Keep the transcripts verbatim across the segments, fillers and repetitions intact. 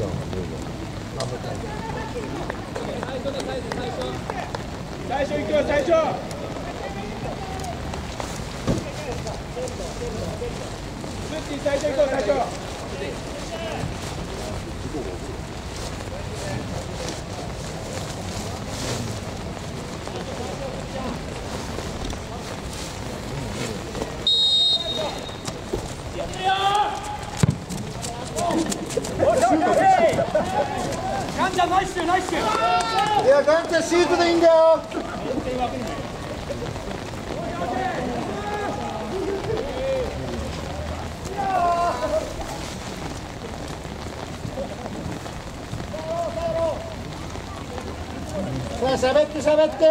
最初行くよ最初。スッチー最初行こう最初。ガンちゃんナイスナイス。いやガンちゃんシュートでいいんだよ。さあ喋って喋って。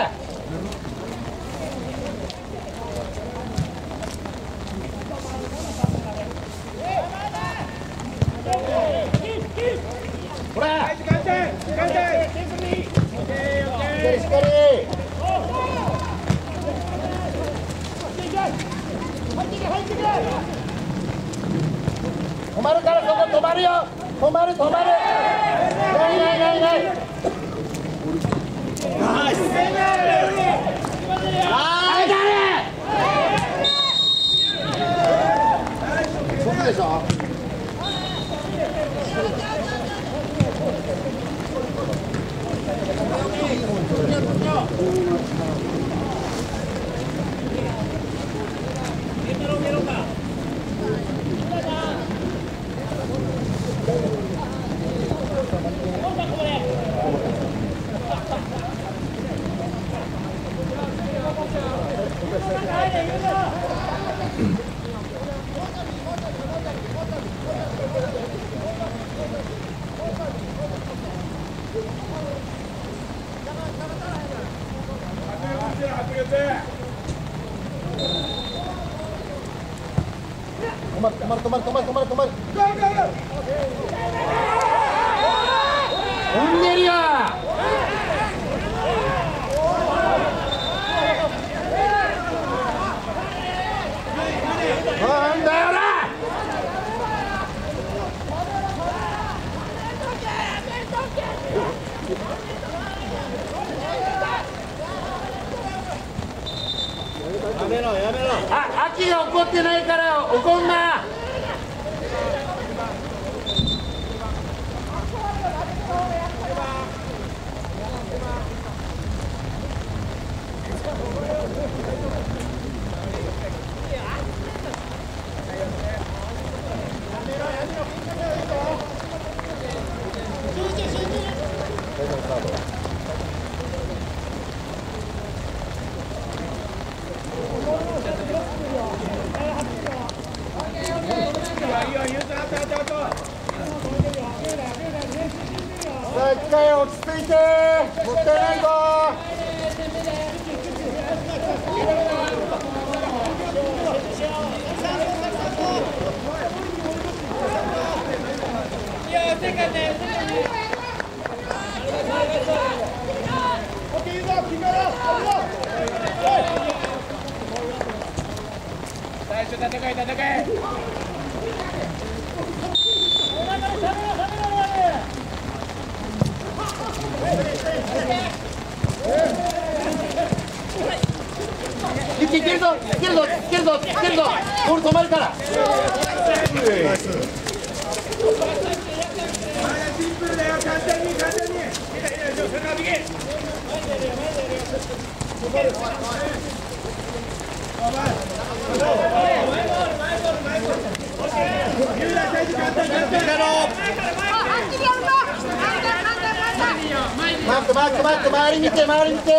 ほら。しっかりしっかり。止まるからそこ止まるよ。止まる止まる。ないないないない。ナイス。あいだね。そこでしょ。止まる止まる止まる止まる止まる止まる。飛んでるよ。なんだよな。やめろやめろ。あ、秋が怒ってないから怒んな。さあ一回落ち着いて、もったいないぞ。 最初戦い戦い。 いけるぞいけるぞいけるぞいけるぞ。ボール止まるから。 シンプルだよ。簡単に簡単に。 マックマックマック周り見て周り見て。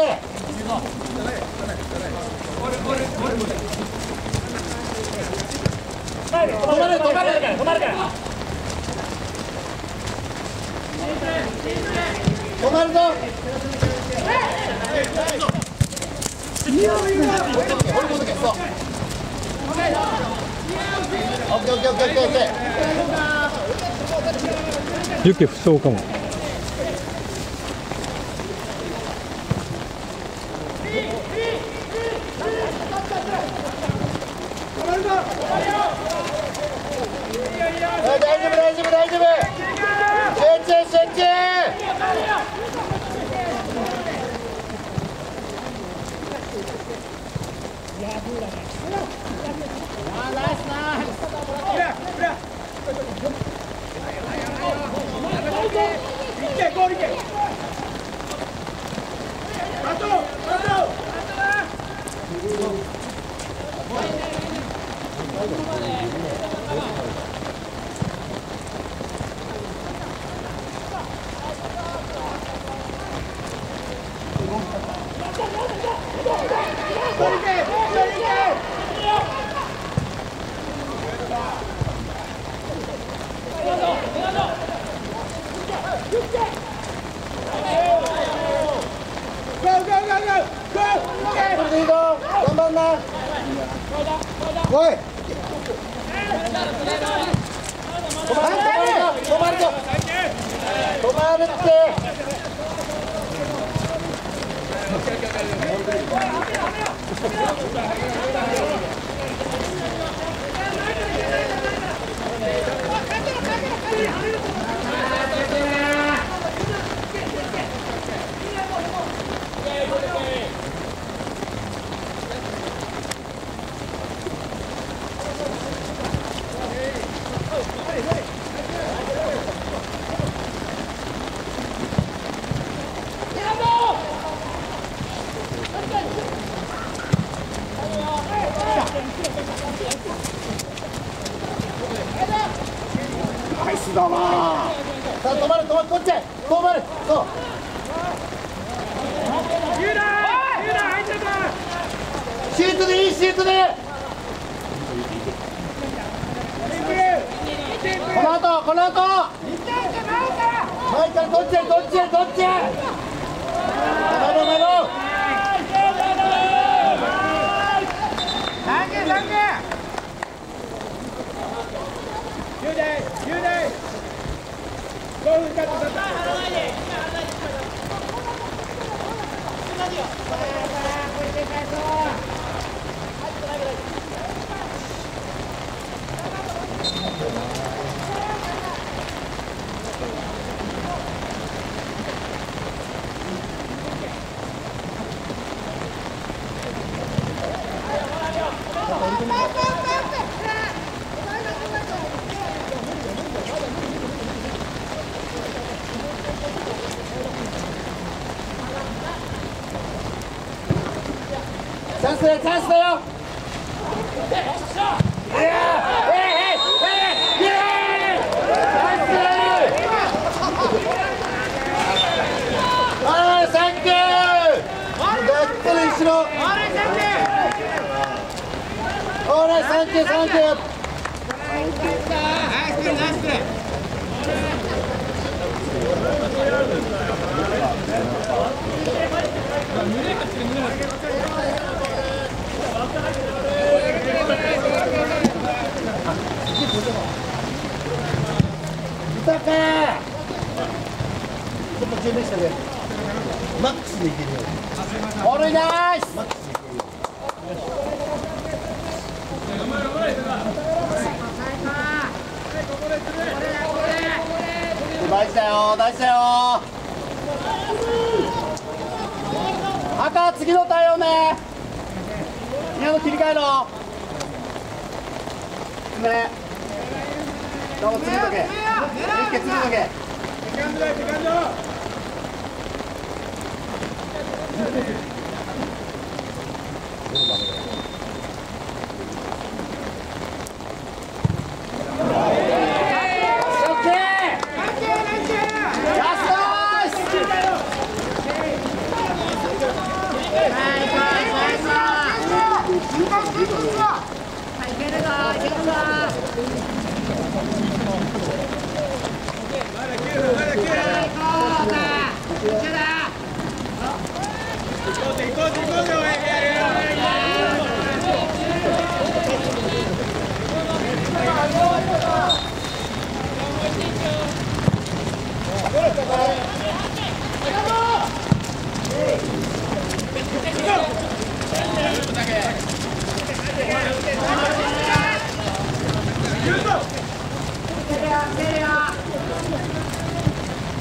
止まる止まる止まるから止まるぞ。 ユケ不走かも。 大丈夫大丈夫大丈夫。 センチ。頑張んな。おい。止まる止まる止まるって。ナイスだな。さあ止まる止まるこっちへ止まる。そう。ユーラユーラ入ってた。シートでいいシートで。この後この後。前からどっちへどっちへどっちへ。まだまだ。三軒三軒。ゆうでゆうでごふんカットだった。チャンスだよチャンスだよ。あーサンキュー。がっつり後ろ。オーライサンキューサンキュー。ナイスプレーナイスプレー。豊かちょっと準備してね。マックスでいけるよ。オールナイス。マックスでいけるよ。大事だよ大事だよ。赤次の対応ね。宮野切り替えろ。ね。どうも次だけ。一気次だけ。セカンドだセカンド。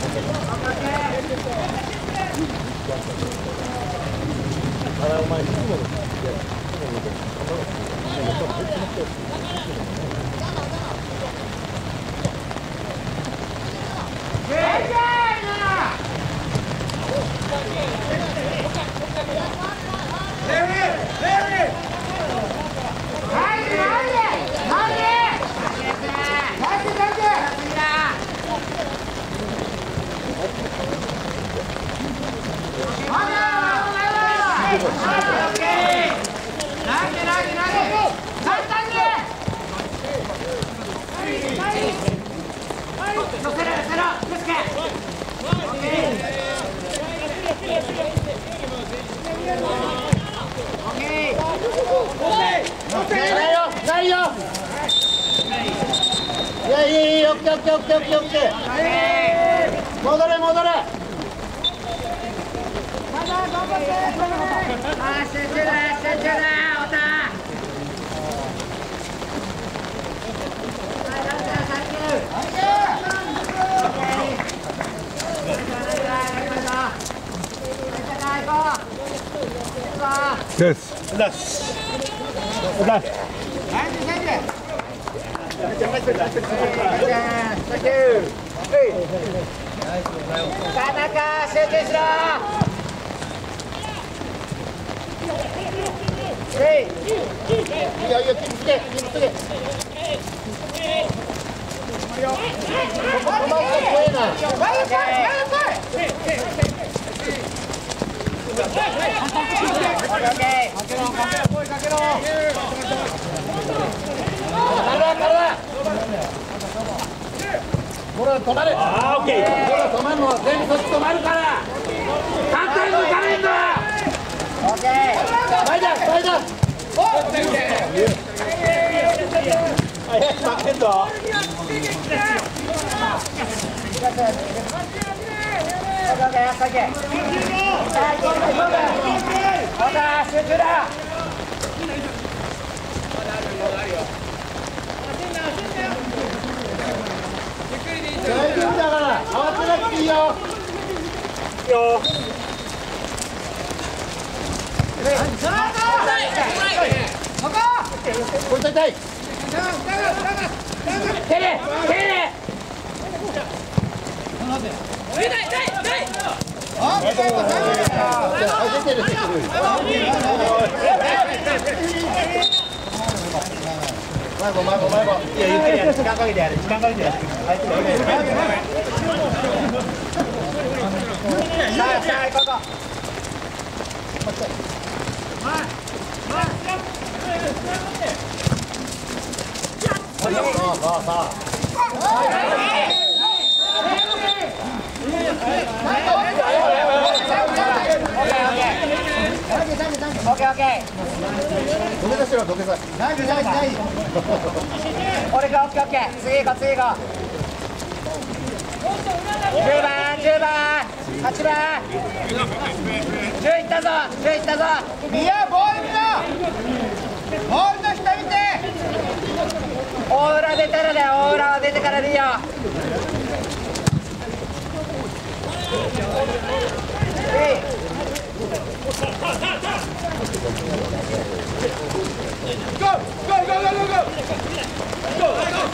あらお前いつものないよ。いやいやいや、オッケーオッケーオッケーオッケーオッケー。戻れ戻れ。 あ、集中だ集中だ、太田。 です。 です。です。 田中、集中しろ。 いやいや、キープして、キープして。ここ止まって怖えな。これは止まれ。ああ、オッケー。これは止まるのは全部そっち止まるから。簡単に抜かれんだ。 オッケー。 前だ、前だ。お。早く負けんぞ。 集中だ。 大丈夫だから慌てなくていいよ。いいよ。これ痛い。蹴れ蹴れ。前後前後前後。いやゆっくりやる。時間かけてやる。時間かけてやる。 さあさあ行こうか。 さあさあさあ。 オッケーオッケー。 土下座しろ土下座。ナイスナイスナイス。 俺がオッケーオッケー。次行こう次行こう。じゅうばんじゅうばんはちばんじゅういったぞじゅういったぞ。 いやボール見ろ。ボールの下見て。 大裏出たらだよ。大裏は出てからでいいよ。 ゴーゴーゴーゴーゴーゴー。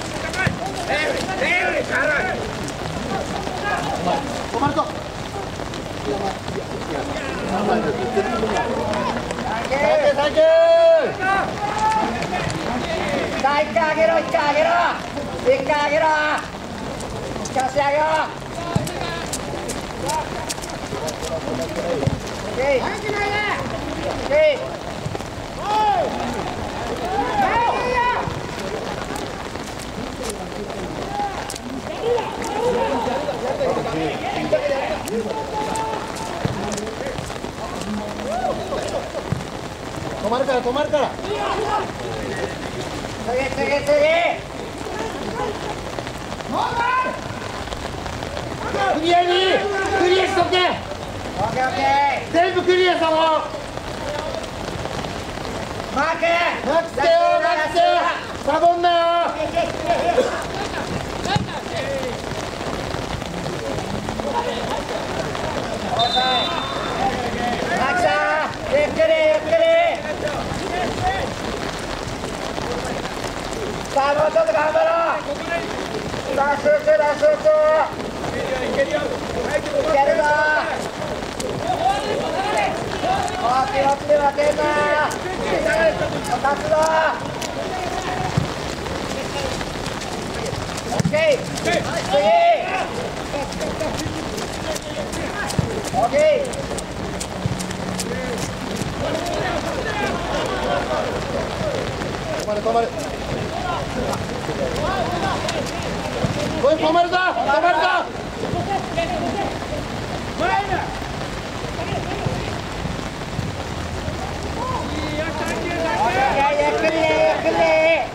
止まると。サンキューサンキュー。 さあ一回上げろ一回上げろ一回上げろ。一回足上げろ。 止まるから止まるから。 次次次。 クリアにクリアしとけ。 オッケーオッケー。 全部クリアしたの。 マークマックスよマックス。サボんなよ。 止まる止まる。これ止まるぞ止まるぞ。 ゆっくりねゆっくりね。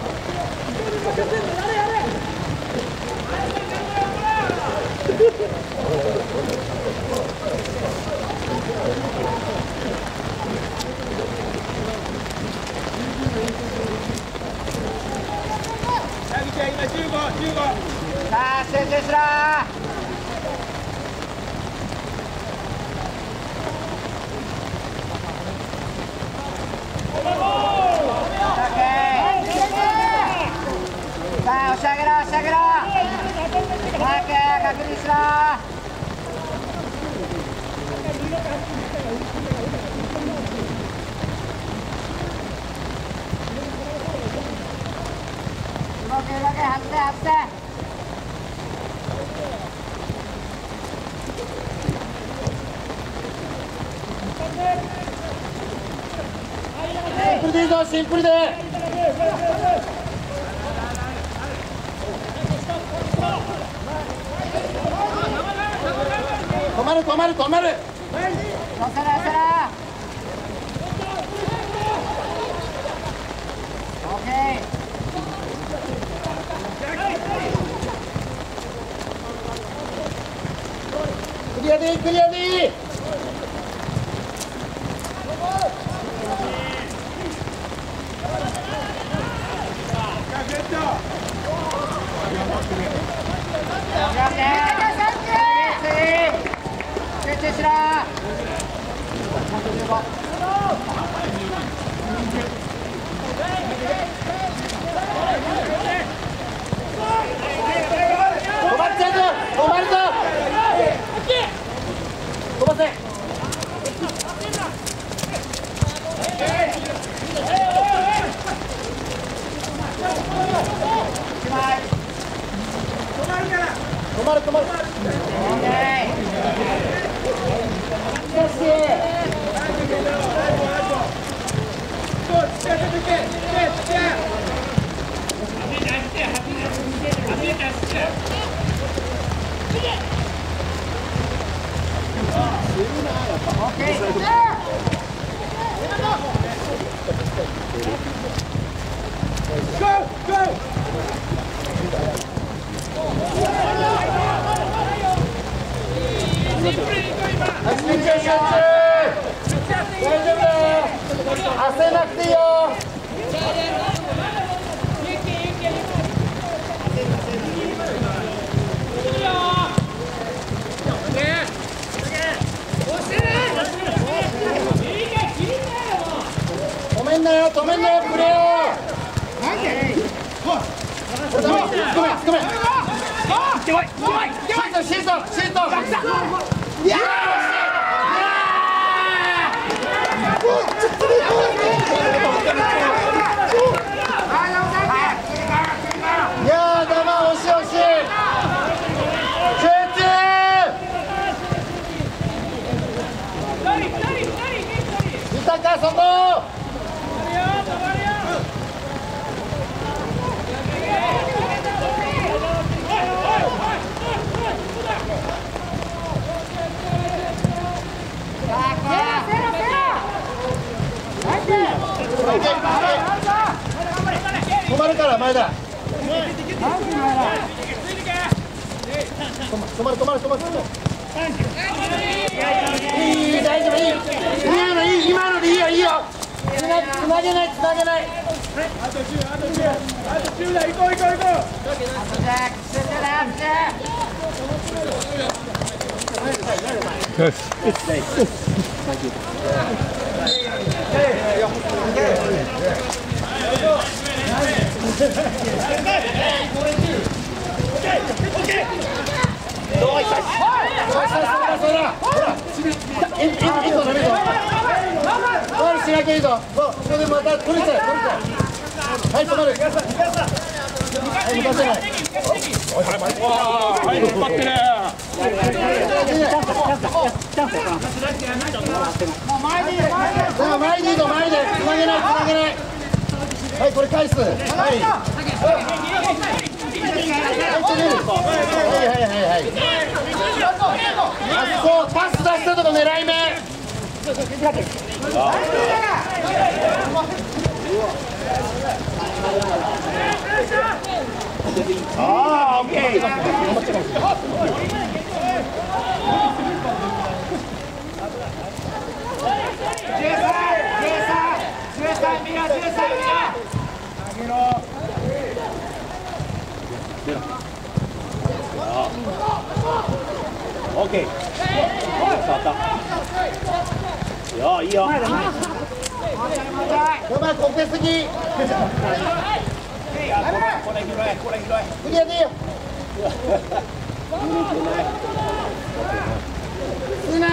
さあ集中しろ。さあ押し上げろ押し上げろ。マーク確認しろ。動け動け外せ外せ。 シンプルでいいぞシンプルで。止まる止まる止まる。 乗せろ乗せろ。オッケー。 クリアでいいクリアでいい。 集中しろ。 止まっちゃうぞ止まるぞ。飛ばせ。止まる止まる。焦らなくていいよ。止めんなよ止めんなよプレーを。ごめんごめん。シートシートシート。いやいやーだま押し押し。集中。見たかそこ。止まるから前田。止まる止まる止まる。いい大丈夫いい。今のいい今のでいいよいいよ。つなつなげないつなげない。 あとじゅうあとじゅうあとじゅうだ行こう行こう行こう。よし。 しなきゃいいぞ。そう、ここでまた取れちゃう、取れちゃう。はい、止まる。はい、抜かせない。 はい、引っ張ってる。 さあ、前でいいぞ、前で。つなげない、つなげない。はい、これ返す。はい。はい、はい、はい、はい。あそこ、パス出したとこ狙い目。 ああ、オッケー。オッケー。触った。いや、いいよ。 お前こけすぎ。 これ広い、これ広い。 クリアでいいよ。すな。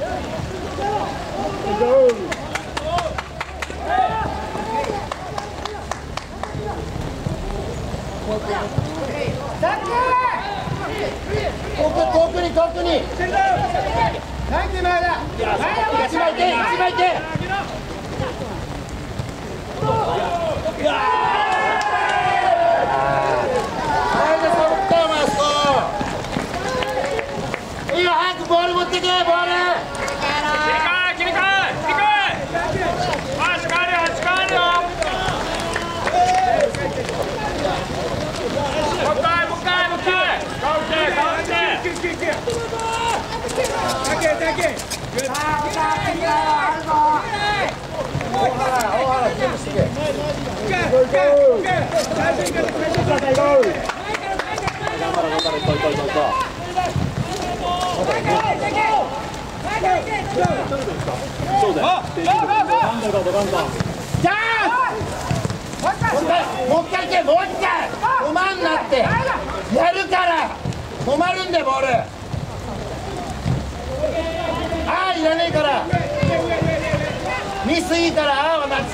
遠くに遠くに。 何時前だ。 一枚いけ、一枚いけ。いいよ、早くボール持ってけ、ボール。 切り替え、切り替え、切り替え。足変えるよ、足変えるよ。もう一回、もう一回、もう一回。カウンテ、カウンテ。 大原、全部してけ。頑張れ、頑張れ、行こう、行こう、行こう。そうだよ。もう一回行け、もう一回。止まんなって。やるから。止まるんだよ、ボール。ああ、いらねえから。ミスいいから、ああは待つ。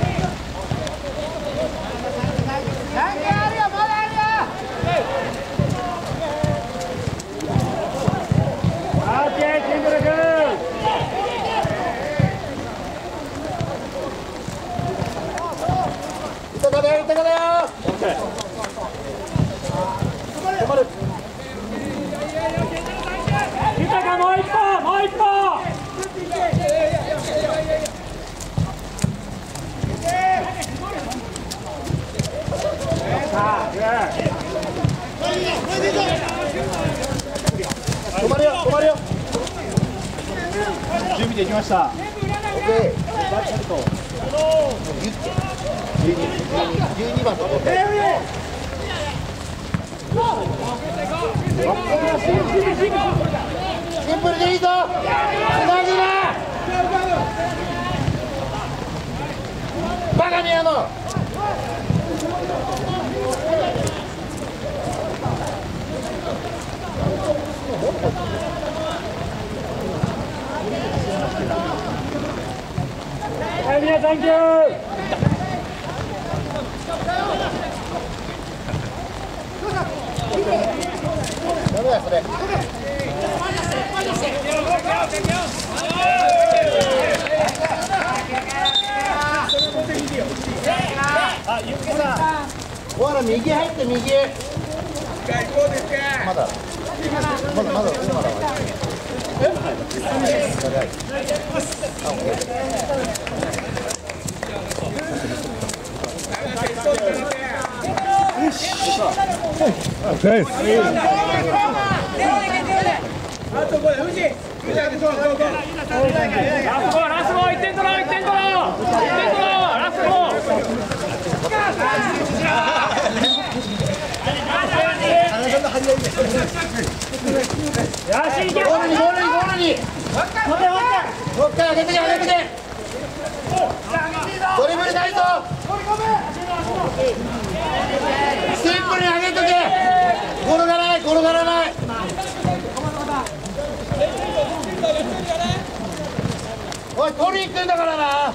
何あるよ、まだあるよ。 オッケー、キンブル君。 豊かだよ、豊かだよ。止まる。 豊か、もう一歩、もう一歩。 止まるよ、止まるよ。 準備できました。 オッケー。じゅうに、じゅうにばんと取って。シンプルでいいぞ。つなぐな。バカにやの。 はい、皆さん、サンキュー。 ダメだそれ。 あ、ゆっけさん。 ほら右入って右。まだ。まだまだまだ。え？ ラスボー、いってん取ろう、いってん取ろう、いってん取ろう、ラスボー。よし、いけ。 ゴールにゴールにゴールに。もう一回上げてけ上げてけ。ドリブルないぞ。ステップンプルに上げとけ。転がらない転がらない。おい取りに行くんだからな。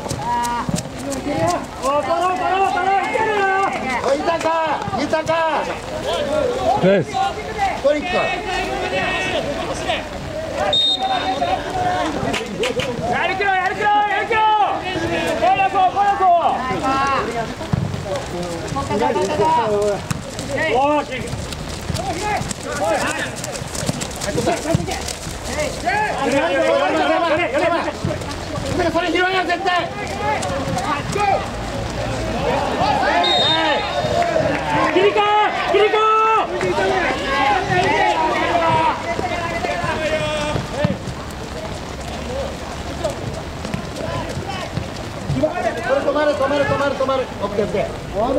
おい、いたかいたか。取りに行くか。 やる気ろやる気ろやる気ろ。こうやこうこうやこう。おーし。 それ拾いな絶対。 切り替え切り替え。 止まる止まる止まる止まる。オッケーオッケー。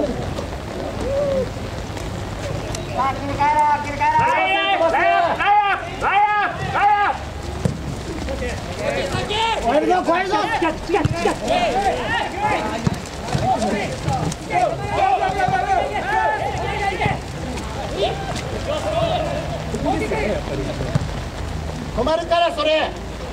さあ切り替えろ切り替えろ。ライアンライアンライアンライアンライアン。超えるぞ超えるぞ。近近近。 止まるからそれ。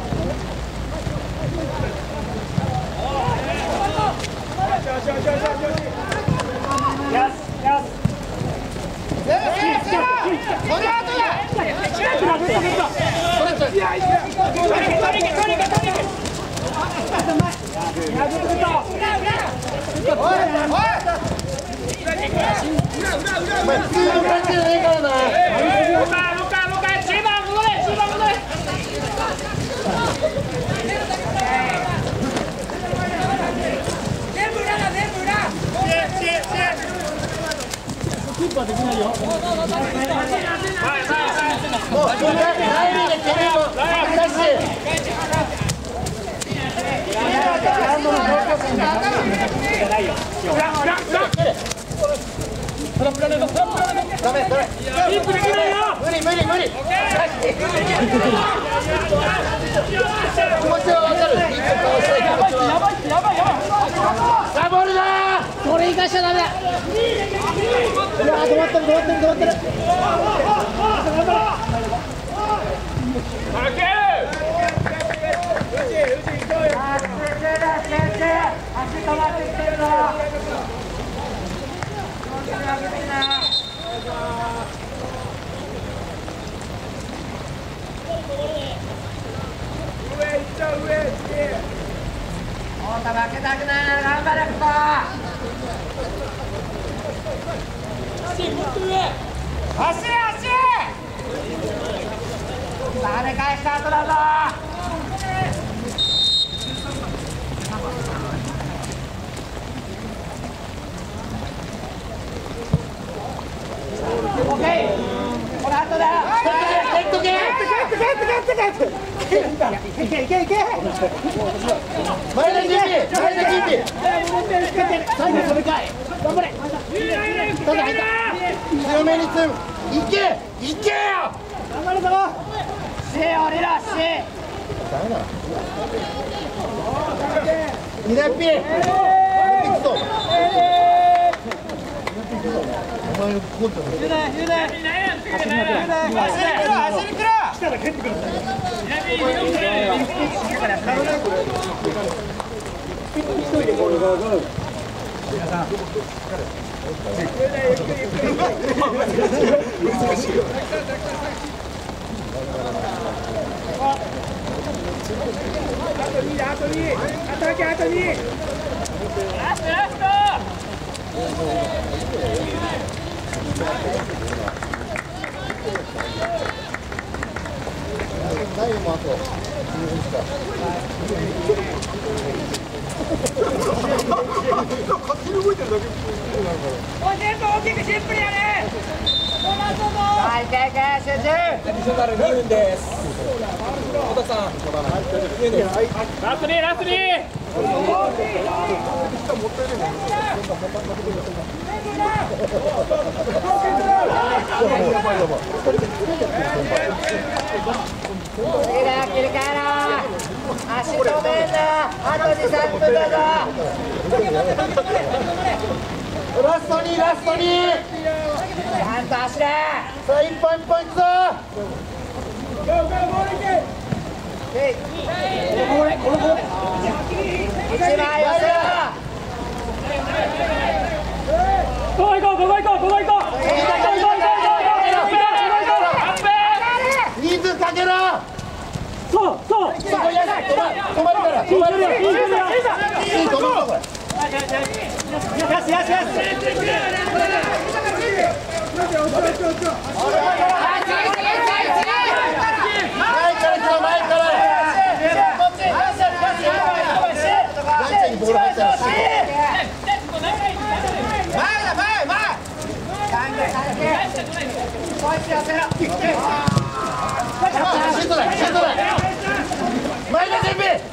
無理無理無理。気持ちはわかる。さあボールだ。 これ生かしちゃダメ。うわ止まってる止まってる止まってる。足止まってきてるぞ。上行っちゃう上。太田負けたくないなら頑張れここ。足もっと上。足足。さあ跳ね返した後だぞ。オッケー。この後だよ。 蹴っとけ蹴っとけ蹴っとけ蹴っとけ。いけいけいけ。前田準備前田準備。最後それかい。頑張れ。ただ入った。強めに積む。いけいけよ。 頑張るぞ。し降りろし。 二連ピ。お前のコントゆうだゆうだ。走りくろ走りくろ。来たら蹴ってください。皆さん。あとにあとにあとだけあとに。ラストラスト。 ダイもあと勝手に動いてるだけ。 全部大きくシンプルやね。はい、いけいけ集中。アディショナルにふんです。小田さん。ラストにラストに。いいな切り替えろ。足止めんな。あとにさんぷんだぞ。 ラストにラストに。 ゃんと走れ。 さあ一本一本いくぞ。 一枚寄せろ。 ここ行こうここ行こうここ行こう。 人数かけろ。 そうそう。 止まるから止まるから。いい止まるから。 よしよしよし。 ボール入ったら前だ前前。こいつ寄せろ。 シュートだシュートだ。前だ準備。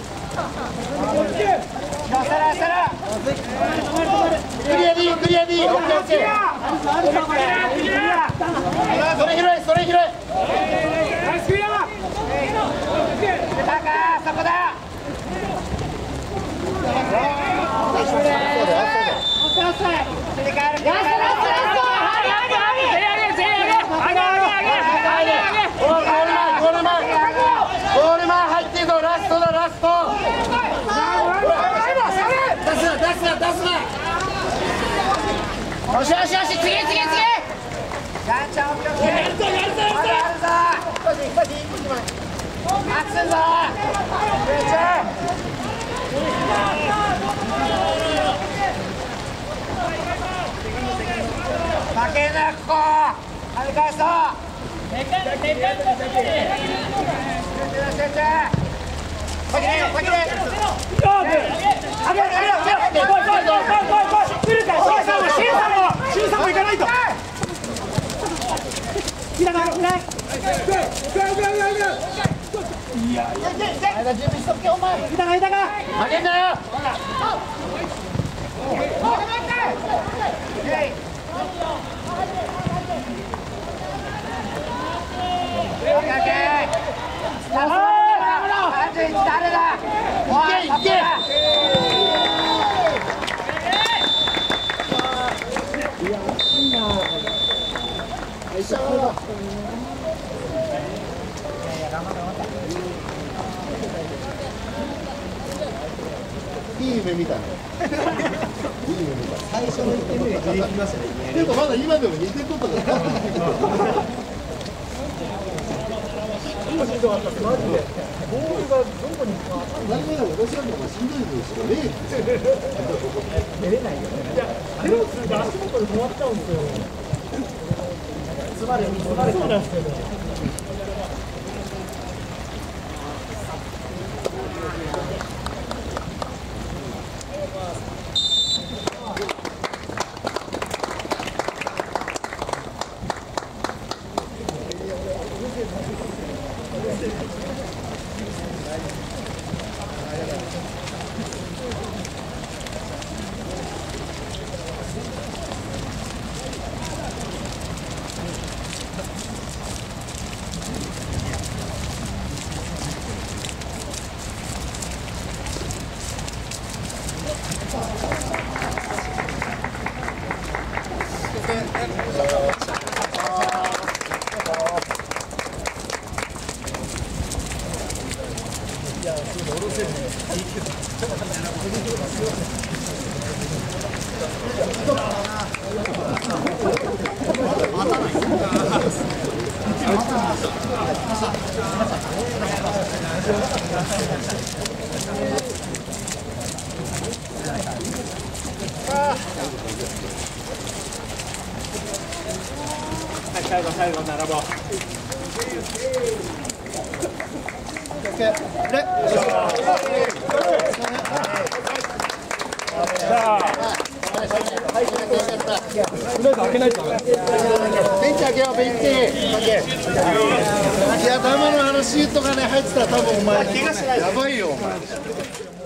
寄せろ寄せろ。 クリアでいいクリアでいい。オッケーオッケー。それ広いそれ広い。 高かそこだ。よしよしよし次次次。ガンちゃんオッケーオッケー。やるぞやるぞやるぞ。あるぞ。待つぞ。負けなここ。跳ね返そう。先で先で。あげろあげろあげろ。来い来い来い来い来い。来るからシンさんもシンさんもシンさんも行かないと。いらないいらない。いやいやいや準備しとけお前。いたかいたか。 負けんなよ。 誰だ。 いけいけ。いい夢見たね。いい夢見た。最初のいちてんめが出てきましたね。でもまだ今でもにてん取ったから。今しんどかったですマジで。ボールがどこに行くか。何が私なんかしんどいのしかねえ。出れないよね。いや、手のついて足元で止まっちゃうんですよ。詰まれ詰まれそうなんですよね。最後最後並ぼう。開けないと。ベンチ開けようベンチ。いや、ダメのあのシートがね入ってたら多分お前やばいよお前。